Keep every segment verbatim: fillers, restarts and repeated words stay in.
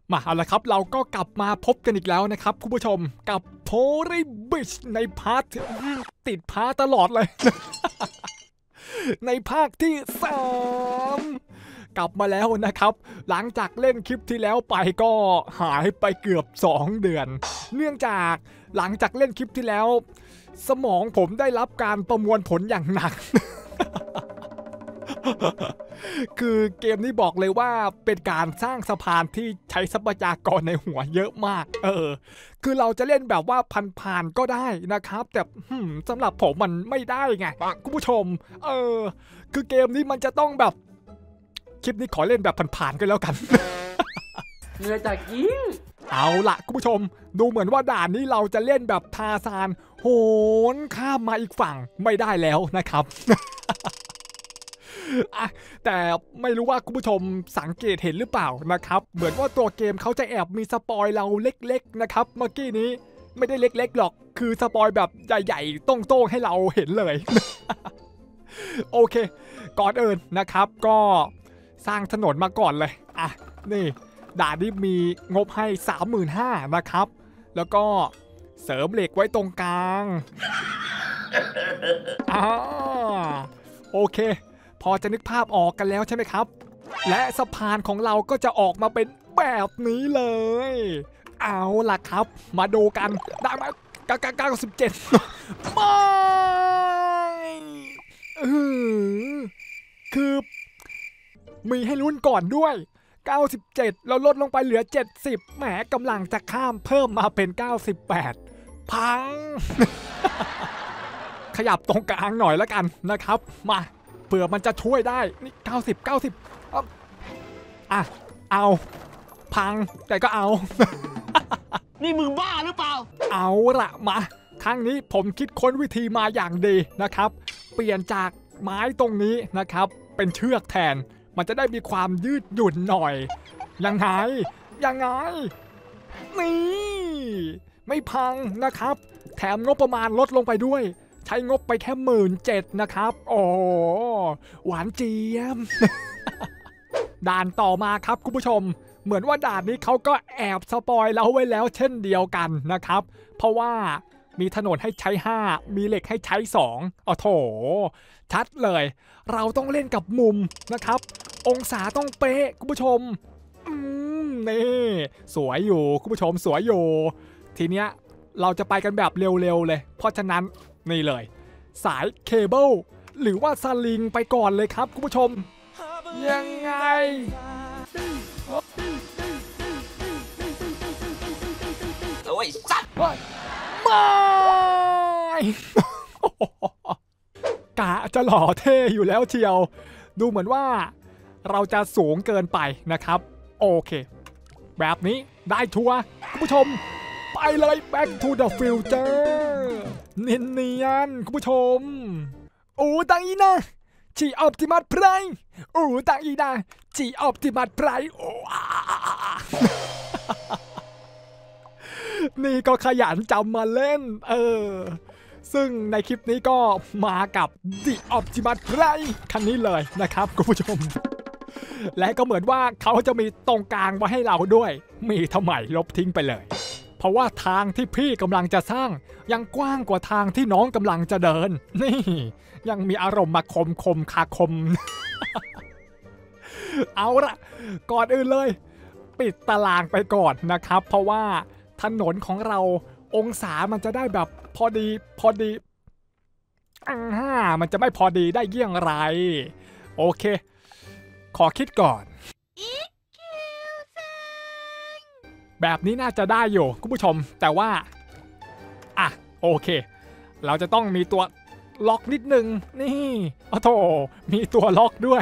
มาเอาละครับเราก็กลับมาพบกันอีกแล้วนะครับคุณผู้ชมกับโพลีบิชในพาร์ทติดพาร์ทตลอดเลย ในภาคที่สามกลับมาแล้วนะครับหลังจากเล่นคลิปที่แล้วไปก็หายไปเกือบสองเดือนเนื่องจากหลังจากเล่นคลิปที่แล้วสมองผมได้รับการประมวลผลอย่างหนัก คือเกมนี้บอกเลยว่าเป็นการสร้างสะพานที่ใช้ทรัพยากรในหัวเยอะมากเออคือเราจะเล่นแบบว่าผ่านๆก็ได้นะครับแต่สำหรับผมมันไม่ได้ไงคุณผู้ชมเออคือเกมนี้มันจะต้องแบบคลิปนี้ขอเล่นแบบผ่านๆกันแล้วกันเหนื่อยจากยิงเอาละคุณผู้ชมดูเหมือนว่าด่านนี้เราจะเล่นแบบทาซานโหนข้ามมาอีกฝั่งไม่ได้แล้วนะครับ แต่ไม่รู้ว่าคุณผู้ชมสังเกตเห็นหรือเปล่านะครับเหมือนว่าตัวเกมเขาจะแอบมีสปอยเราเล็กๆนะครับเมื่อกี้นี้ไม่ได้เล็กๆหรอกคือสปอยแบบใหญ่ๆโต้งๆให้เราเห็นเลย โอเคก่อนอื่นนะครับก็สร้างถนนมาก่อนเลยอ่ะนี่ด่านนี้มีงบให้ สามหมื่นห้าพัน นะครับแล้วก็เสริมเหล็กไว้ตรงกลางอ่าโอเคพอจะนึกภาพออกกันแล้วใช่ไหมครับและสะพานของเราก็จะออกมาเป็นแบบนี้เลยเอาล่ะครับมาดูกันได้ไหมเก้าเก้าสิบเจ็ดไม่คือมีให้ลุ้นก่อนด้วยเก้าสิบเจ็ดแล้วลดลงไปเหลือเจ็ดสิบแหมกำลังจะข้ามเพิ่มมาเป็นเก้าสิบแปดพัง ขยับตรงกลางหน่อยแล้วกันนะครับมาเผื่อมันจะช่วยได้นี่เก้าสิบ เก้าสิบอ่ะเอาพังแต่ก็เอานี่มึงบ้าหรือเปล่าเอาละมาครั้งนี้ผมคิดค้นวิธีมาอย่างดีนะครับเปลี่ยนจากไม้ตรงนี้นะครับเป็นเชือกแทนมันจะได้มีความยืดหยุ่นหน่อยยังไงยังไงนี่ไม่พังนะครับแถมงบประมาณลดลงไปด้วยใช้งบไปแค่หมื่นเจ็ดนะครับโอ้หวานเจี๊ยบ ด่านต่อมาครับคุณผู้ชมเหมือนว่าด่านนี้เขาก็แอบสปอยเราไว้แล้วเช่นเดียวกันนะครับเพราะว่ามีถนนให้ใช้ห้ามีเหล็กให้ใช้สองอ๋อโถชัดเลยเราต้องเล่นกับมุมนะครับองศาต้องเป๊ะคุณผู้ชมอืมนี่สวยอยู่คุณผู้ชมสวยอยู่ทีเนี้ยเราจะไปกันแบบเร็วๆเลยเพราะฉะนั้นนี่เลยสายเคเบิลหรือว่าสลิงไปก่อนเลยครับคุณผู้ชมยังไงโอ้ยสัตว์ไม่กะจะหล่อเท่อยู่แล้วเชียวดูเหมือนว่าเราจะสูงเกินไปนะครับโอเคแบบนี้ได้ชัวร์คุณผู้ชมไปเลย Back to the Future เนียนๆคุณผู้ชมโอ้ตังอีนะจีออปติมัสไพรโอ้ตังอีนะจีออปติมัสไพรโอ้นี่ก็ขยันจำมาเล่นเออซึ่งในคลิปนี้ก็มากับ The Optimus Prime คันนี้เลยนะครับคุณผู้ชมและก็เหมือนว่าเขาจะมีตรงกลางมาให้เราด้วยมีทำไมลบทิ้งไปเลยเพราะว่าทางที่พี่กำลังจะสร้างยังกว้างกว่าทางที่น้องกำลังจะเดินนี่ยังมีอารมณ์มาคมคมคาคม เอาละก่อนอื่นเลยปิดตารางไปก่อนนะครับเพราะว่าถนนของเราองศามันจะได้แบบพอดีพอดีอ่ามันจะไม่พอดีได้เยี่ยงไรโอเคขอคิดก่อนแบบนี้น่าจะได้อยู่คุณผู้ชมแต่ว่าอ่ะโอเคเราจะต้องมีตัวล็อกนิดนึงนี่โอ้โถมีตัวล็อกด้วย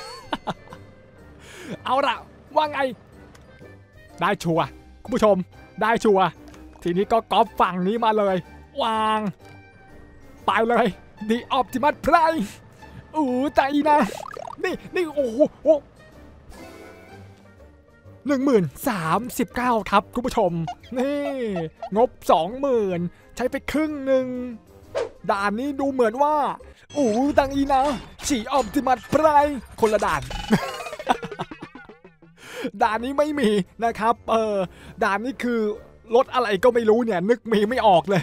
เอาละว่าไงได้ชัวร์คุณผู้ชมได้ชัวร์ทีนี้ก็ก๊อปฝั่งนี้มาเลยวางไปเลย The Optimus Prime อู้ใจนะนี่นี่โอ้โหหนึ่งหมื่นสามสิบเก้าครับคุณผู้ชมนี่งบสองหมื่นใช้ไปครึ่งหนึ่งด่านนี้ดูเหมือนว่าอู้ตังอีนะจีออปติมัสไพรคนละด่านด่านนี้ไม่มีนะครับเออด่านนี้คือรถอะไรก็ไม่รู้เนี่ยนึกมีไม่ออกเลย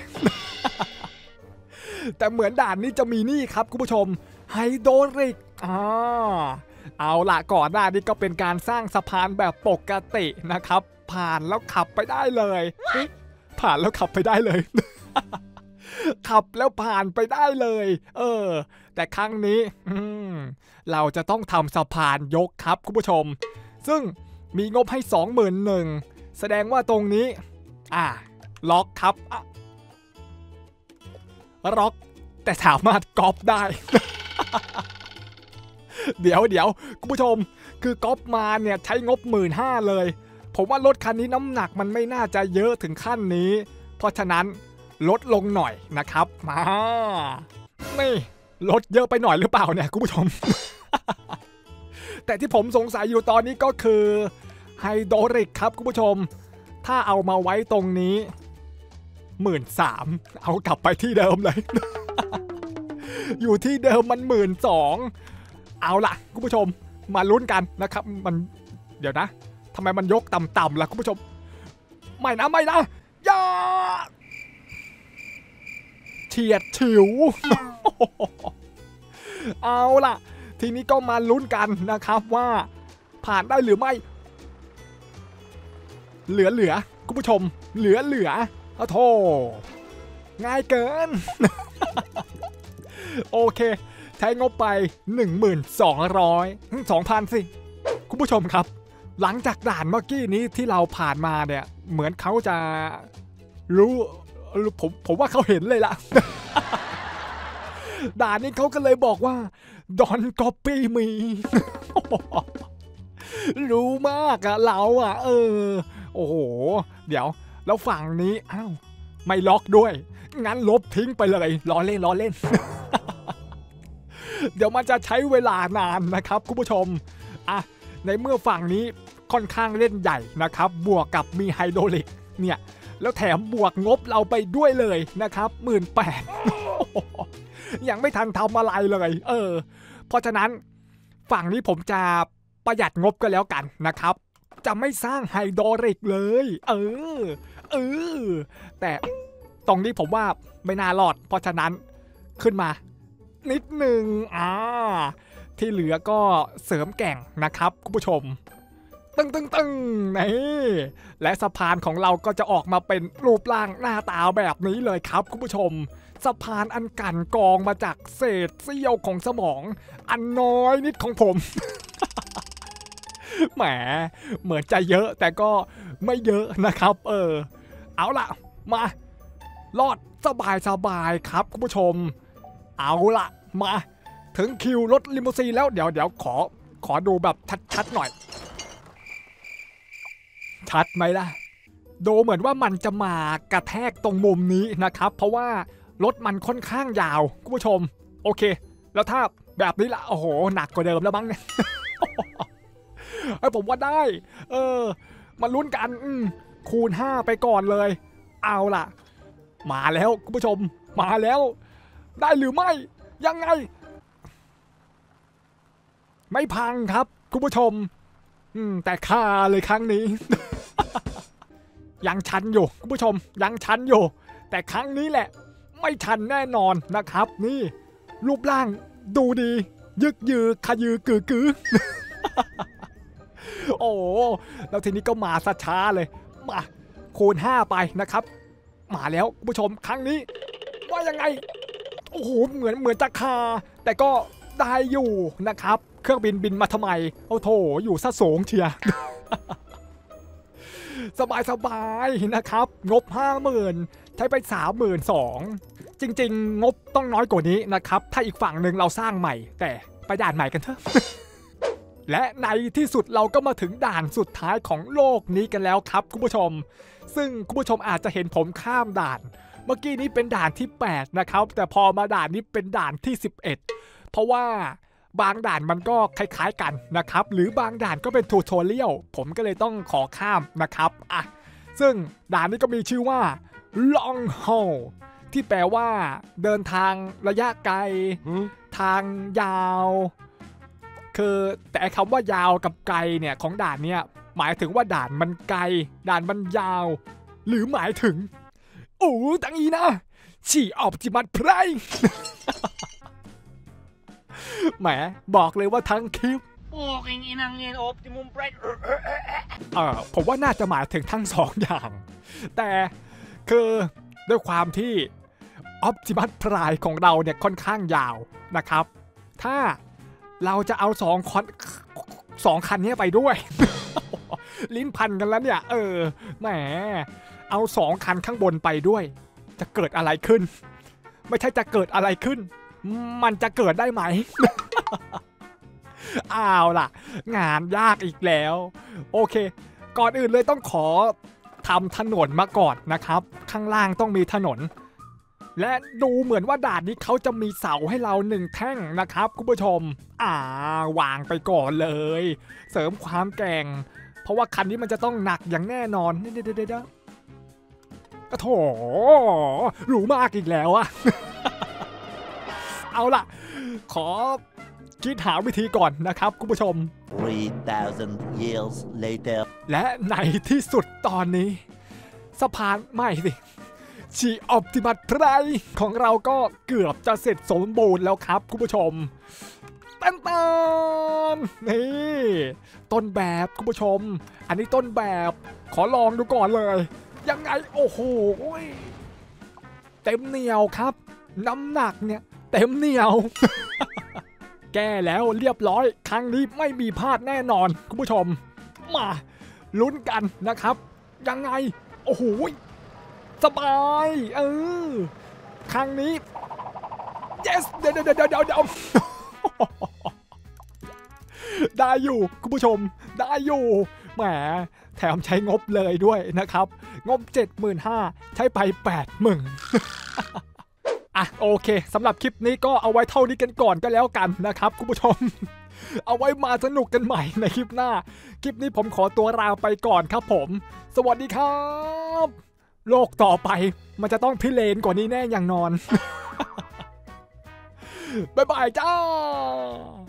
แต่เหมือนด่านนี้จะมีนี่ครับคุณผู้ชมไฮโดรลิกอ่าเอาละก่อนหน้านี้ก็เป็นการสร้างสะพานแบบปกตินะครับผ่านแล้วขับไปได้เลยผ่านแล้วขับไปได้เลย ขับแล้วผ่านไปได้เลยเออแต่ครั้งนี้เราจะต้องทำสะพานยกครับคุณผู้ชมซึ่งมีงบให้ สองหมื่นหนึ่งพัน แสดงว่าตรงนี้อ่าล็อกครับล็อกแต่สามารถก๊อปได้ เดี๋ยวเดี๋ยวคุณผู้ชมคือก๊อปมาเนี่ยใช้งบ หนึ่งหมื่นห้าพัน เลยผมว่ารถคันนี้น้ำหนักมันไม่น่าจะเยอะถึงขั้นนี้เพราะฉะนั้นลดลงหน่อยนะครับมานี่ลดเยอะไปหน่อยหรือเปล่าเนี่ยคุณผู้ชม แต่ที่ผมสงสัยอยู่ตอนนี้ก็คือไฮโดรลิกครับคุณผู้ชมถ้าเอามาไว้ตรงนี้ หนึ่งหมื่นสามพัน เอากลับไปที่เดิมเลย อยู่ที่เดิมมัน หนึ่งหมื่นสองพัน เอาล่ะคุณผู้ชมมาลุ้นกันนะครับมันเดี๋ยวนะทำไมมันยกต่ำๆล่ะคุณผู้ชมไม่นะไม่นะอย่าเฉียดฉิว เอาล่ะทีนี้ก็มาลุ้นกันนะครับว่าผ่านได้หรือไม่เหลือเหลือคุณผู้ชมเหลือเหลือเอาโธ่ง่ายเกิน โอเคใช้งบไป หนึ่งหมื่นสองพัน สองพัน สิคุณผู้ชมครับหลังจากด่านเมื่อกี้นี้ที่เราผ่านมาเนี่ยเหมือนเขาจะรู้ผมผมว่าเขาเห็นเลยล่ะ ด่านนี้เขาก็เลยบอกว่า Don't copy me รู้มากอะเราอะเออโอ้โหเดี๋ยวแล้วฝั่งนี้อ้าวไม่ล็อกด้วยงั้นลบทิ้งไปเลยล้อเล่นล้อเล่น เดี๋ยวมันจะใช้เวลานานนะครับคุณผู้ชมอ่ะในเมื่อฝั่งนี้ค่อนข้างเล่นใหญ่นะครับบวกกับมีไฮโดรลิกเนี่ยแล้วแถมบวกงบเราไปด้วยเลยนะครับ หนึ่งหมื่นแปดพัน ยังไม่ทันทำอะไรเลยเออเพราะฉะนั้นฝั่งนี้ผมจะประหยัดงบก็แล้วกันนะครับจะไม่สร้างไฮโดรลิกเลยเออเออแต่ตรงนี้ผมว่าไม่น่ารอดเพราะฉะนั้นขึ้นมานิดหนึ่งอ่าที่เหลือก็เสริมแก่งนะครับคุณผู้ชมตึ้งตึ้งตึ้งนี่และสะพานของเราก็จะออกมาเป็นรูปร่างหน้าตาแบบนี้เลยครับคุณผู้ชมสะพานอันกั่นกองมาจากเศษเสี้ยวของสมองอันน้อยนิดของผม แหมเหมือนจะเยอะแต่ก็ไม่เยอะนะครับเออเอาล่ะมารอดสบายสบายครับคุณผู้ชมเอาล่ะมาถึงคิวรถลิมูซีนแล้วเดี๋ยวเดี๋ยวขอขอดูแบบชัดๆหน่อยชัดไหมล่ะดูเหมือนว่ามันจะมากระแทกตรงมุมนี้นะครับเพราะว่ารถมันค่อนข้างยาวคุณผู้ชมโอเคแล้วถ้าแบบนี้ล่ะโอ้โหหนักกว่าเดิมแล้วมั้งเนี่ย ไอ้ผมว่าได้เออมาลุ้นกันคูณห้าไปก่อนเลยเอาล่ะมาแล้วคุณผู้ชมมาแล้วได้หรือไม่ยังไงไม่พังครับคุณผู้ชมอืมแต่ค่าเลยครั้งนี้ ยังชันอยู่คุณผู้ชมยังชันอยู่แต่ครั้งนี้แหละไม่ชันแน่นอนนะครับนี่รูปร่างดูดียึกยือขยือกือกือ โอ้แล้วทีนี้ก็มาซะช้าเลยมาคูณห้าไปนะครับมาแล้วคุณผู้ชมครั้งนี้ว่ายังไงโอ้โหเหมือนเหมือนจะคาแต่ก็ได้อยู่นะครับเครื่องบินบินมาทำไมโอ้โถอยู่ซะสูงเชีย สบายสบายนะครับงบ ห้าหมื่น ใช้ไป สามหมื่นสองพัน จริงๆงบต้องน้อยกว่านี้นะครับถ้าอีกฝั่งหนึ่งเราสร้างใหม่แต่ไปด่านใหม่กันเถอะ และในที่สุดเราก็มาถึงด่านสุดท้ายของโลกนี้กันแล้วครับคุณผู้ชมซึ่งคุณผู้ชมอาจจะเห็นผมข้ามด่านเมื่อกี้นี้เป็นด่านที่แปดนะครับแต่พอมาด่านนี้เป็นด่านที่สิบเอ็ดเพราะว่าบางด่านมันก็คล้ายๆกันนะครับหรือบางด่านก็เป็นทูทอเรียลผมก็เลยต้องขอข้ามนะครับอ่ะซึ่งด่านนี้ก็มีชื่อว่า long haul ที่แปลว่าเดินทางระยะไกลทางยาวคือแต่คำว่ายาวกับไกลเนี่ยของด่านเนี้ยหมายถึงว่าด่านมันไกลด่านมันยาวหรือหมายถึงโอ้ตังอีนะฉี่ออบจิมัดไพร แหมบอกเลยว่าทั้งคลิปโอ้ยงี้นางเงินอบจิมุมไพรเออผมว่าน่าจะหมายถึงทั้งสองอย่างแต่คือด้วยความที่ออบจิมัสพรายของเราเนี่ยค่อนข้างยาวนะครับถ้าเราจะเอาสองคันสองคันนี้ไปด้วย ลิ้นพันกันแล้วเนี่ยเออแหมเอาสองคันข้างบนไปด้วยจะเกิดอะไรขึ้นไม่ใช่จะเกิดอะไรขึ้นมันจะเกิดได้ไหม อ้าวล่ะงานยากอีกแล้วโอเคก่อนอื่นเลยต้องขอทำถนนมาก่อนนะครับข้างล่างต้องมีถนนและดูเหมือนว่าด่านนี้เขาจะมีเสาให้เราหนึ่งแท่งนะครับคุณผู้ชมอ่าวางไปก่อนเลยเสริมความแกร่งเพราะว่าคันนี้มันจะต้องหนักอย่างแน่นอนเด็ดๆก็โถรู้มากอีกแล้วอะ เอาล่ะขอคิดหาวิธีก่อนนะครับคุณผู้ชม three thousand years later และในที่สุดตอนนี้สะพานไม่สิชีออปติมัสไพรของเราก็เกือบจะเสร็จสมบูรณ์แล้วครับคุณผู้ชมตันตันนี่ต้นแบบคุณผู้ชมอันนี้ต้นแบบขอลองดูก่อนเลยยังไงโอ้โหเต็มเหนียวครับน้ำหนักเนี่ยเต็มเหนียว แก้แล้วเรียบร้อยครั้งนี้ไม่มีพลาดแน่นอนคุณผู้ชมมาลุ้นกันนะครับยังไงโอ้โหสบายเออครั้งนี้ yes เดี๋ยวเดี๋ยวเดี๋ยวเดี๋ยวเดี๋ยว ได้อยู่คุณผู้ชมได้อยู่แหมแถมใช้งบเลยด้วยนะครับงบ เจ็ดหมื่นห้าพัน ใช้ไป แปดหมื่น อ่ะโอเคสำหรับคลิปนี้ก็เอาไว้เท่านี้กันก่อนก็แล้วกันนะครับคุณผู้ชม เอาไว้มาสนุกกันใหม่ในคลิปหน้าคลิปนี้ผมขอตัวลาไปก่อนครับผมสวัสดีครับโลกต่อไปมันจะต้องพิเรนกว่านี้แน่อย่างนอน บ๊ายบายจ้า